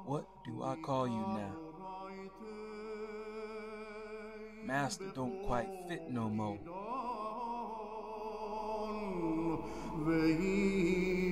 What do I call you now? Master don't quite fit no more.